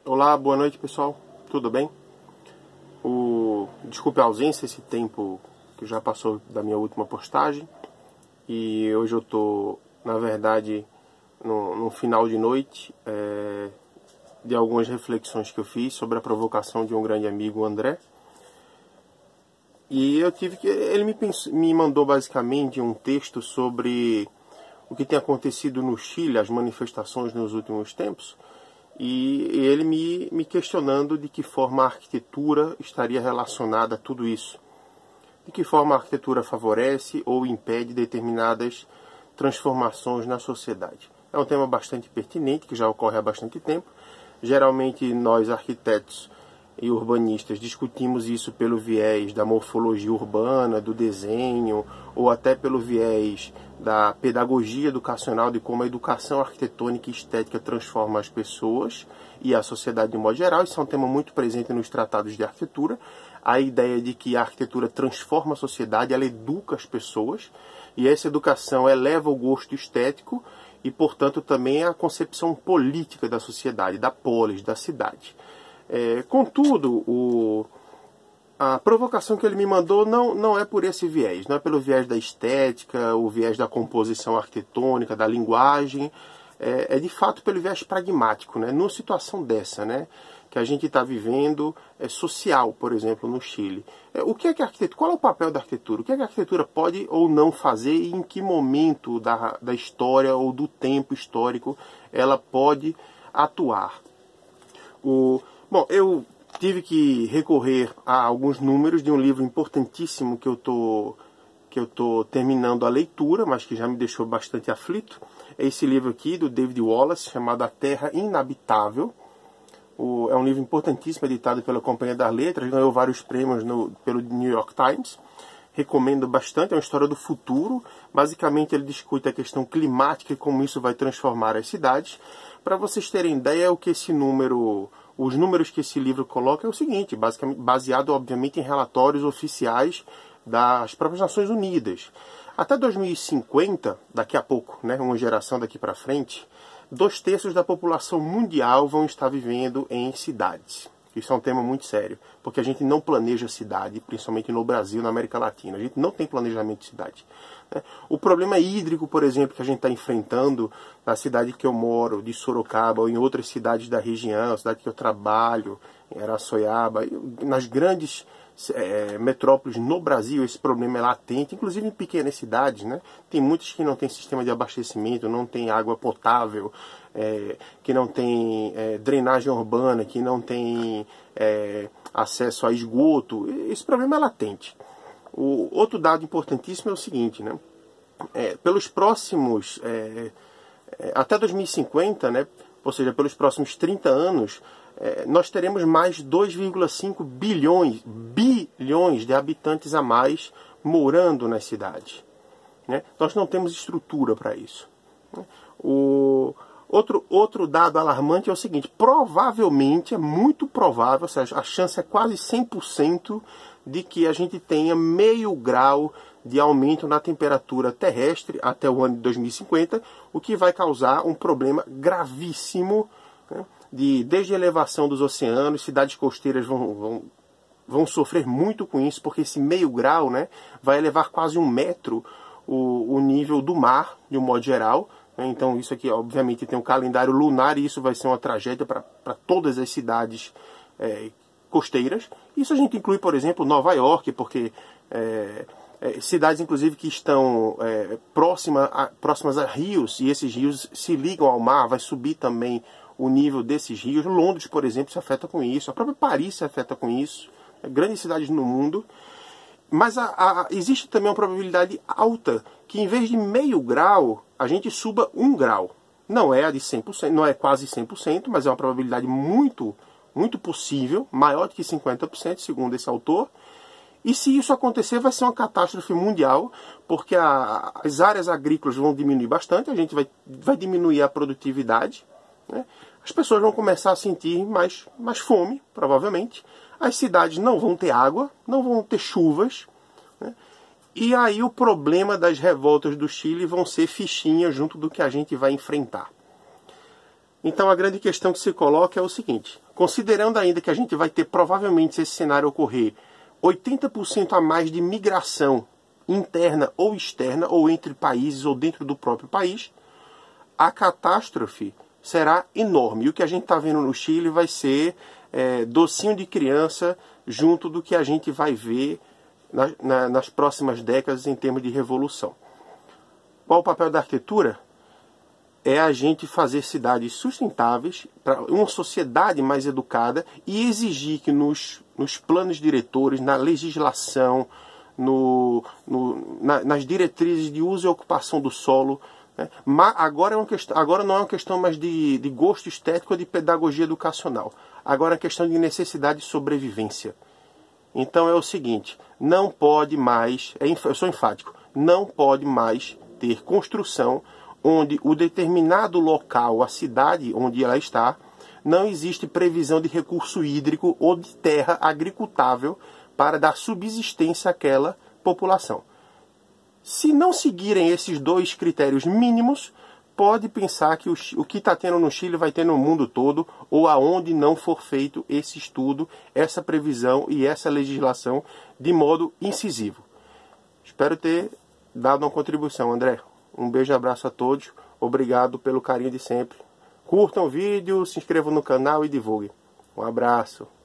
Olá, boa noite pessoal, tudo bem? Desculpe a ausência, esse tempo que já passou da minha última postagem. E hoje eu estou, na verdade, no final de noite de algumas reflexões que eu fiz sobre a provocação de um grande amigo, o André. E ele me mandou basicamente um texto sobre o que tem acontecido no Chile, as manifestações nos últimos tempos. E ele me questionando de que forma a arquitetura estaria relacionada a tudo isso. De que forma a arquitetura favorece ou impede determinadas transformações na sociedade. É um tema bastante pertinente, que já ocorre há bastante tempo. Geralmente nós, arquitetos e urbanistas, discutimos isso pelo viés da morfologia urbana, do desenho, ou até pelo viés da pedagogia educacional, de como a educação arquitetônica e estética transforma as pessoas e a sociedade de modo geral. Isso é um tema muito presente nos tratados de arquitetura. A ideia de que a arquitetura transforma a sociedade, ela educa as pessoas, e essa educação eleva o gosto estético e, portanto, também a concepção política da sociedade, da polis, da cidade. Contudo, a provocação que ele me mandou não é por esse viés, não é pelo viés da estética, o viés da composição arquitetônica, da linguagem, é de fato pelo viés pragmático, né? Numa situação dessa, né, que a gente está vivendo, social, por exemplo, no Chile. O que é que a arquitetura, qual é o papel da arquitetura? O que é que a arquitetura pode ou não fazer e em que momento da história ou do tempo histórico ela pode atuar? Bom, eu tive que recorrer a alguns números de um livro importantíssimo que eu tô terminando a leitura, mas que já me deixou bastante aflito. É esse livro aqui, do David Wallace, chamado A Terra Inabitável. É um livro importantíssimo, editado pela Companhia das Letras, ganhou vários prêmios pelo New York Times. Recomendo bastante, é uma história do futuro. Basicamente ele discute a questão climática e como isso vai transformar as cidades. Para vocês terem ideia, os números que esse livro coloca é o seguinte, basicamente baseado obviamente em relatórios oficiais das próprias Nações Unidas. Até 2050, daqui a pouco, né, uma geração daqui para frente, 2/3 da população mundial vão estar vivendo em cidades. Isso é um tema muito sério, porque a gente não planeja cidade, principalmente no Brasil, na América Latina. A gente não tem planejamento de cidade. O problema hídrico, por exemplo, que a gente está enfrentando na cidade que eu moro, de Sorocaba, ou em outras cidades da região, cidade que eu trabalho, em Araçoiaba, nas grandes metrópoles no Brasil, esse problema é latente, inclusive em pequenas cidades, né? Tem muitas que não têm sistema de abastecimento, não tem água potável, que não tem drenagem urbana, que não tem acesso a esgoto. Esse problema é latente. O outro dado importantíssimo é o seguinte, né? Pelos próximos, até 2050, né? Ou seja, pelos próximos 30 anos, nós teremos mais 2,5 bilhões de habitantes a mais morando nas cidades, né? Nós não temos estrutura para isso, né? Outro dado alarmante é o seguinte: provavelmente, é muito provável, ou seja, a chance é quase 100% de que a gente tenha meio grau de aumento na temperatura terrestre até o ano de 2050, o que vai causar um problema gravíssimo, né? Desde a elevação dos oceanos, cidades costeiras vão sofrer muito com isso, porque esse meio grau, né, vai elevar quase 1 metro o nível do mar, de um modo geral. Então isso aqui, obviamente, tem um calendário lunar e isso vai ser uma tragédia para todas as cidades costeiras. Isso a gente inclui, por exemplo, Nova York, porque cidades, inclusive, que estão próximas a rios, e esses rios se ligam ao mar, vai subir também o nível desses rios. Londres, por exemplo, se afeta com isso. A própria Paris se afeta com isso. Grandes cidades no mundo. Mas existe também uma probabilidade alta que, em vez de meio grau, a gente suba 1 grau. Não é a de 100%, não é quase 100%, mas é uma probabilidade muito, muito possível, maior do que 50%, segundo esse autor. E se isso acontecer, vai ser uma catástrofe mundial, porque as áreas agrícolas vão diminuir bastante, a gente vai diminuir a produtividade, né? As pessoas vão começar a sentir mais fome, provavelmente. As cidades não vão ter água, não vão ter chuvas, né? E aí o problema das revoltas do Chile vão ser fichinhas junto do que a gente vai enfrentar. Então a grande questão que se coloca é o seguinte: considerando ainda que a gente vai ter provavelmente, se esse cenário ocorrer, 80% a mais de migração interna ou externa, ou entre países ou dentro do próprio país, a catástrofe será enorme. E o que a gente está vendo no Chile vai ser docinho de criança junto do que a gente vai ver nas próximas décadas em termos de revolução. Qual o papel da arquitetura? É a gente fazer cidades sustentáveis, para uma sociedade mais educada, e exigir que nos planos diretores, na legislação, nas diretrizes de uso e ocupação do solo, né? Agora não é uma questão mais de gosto estético ou de pedagogia educacional. Agora é uma questão de necessidade de sobrevivência. Então é o seguinte: não pode mais, eu sou enfático, não pode mais ter construção onde o determinado local, a cidade onde ela está, não existe previsão de recurso hídrico ou de terra agricultável para dar subsistência àquela população. Se não seguirem esses dois critérios mínimos, pode pensar que o que está tendo no Chile vai ter no mundo todo, ou aonde não for feito esse estudo, essa previsão e essa legislação de modo incisivo. Espero ter dado uma contribuição, André. Um beijo e abraço a todos. Obrigado pelo carinho de sempre. Curtam o vídeo, se inscrevam no canal e divulguem. Um abraço.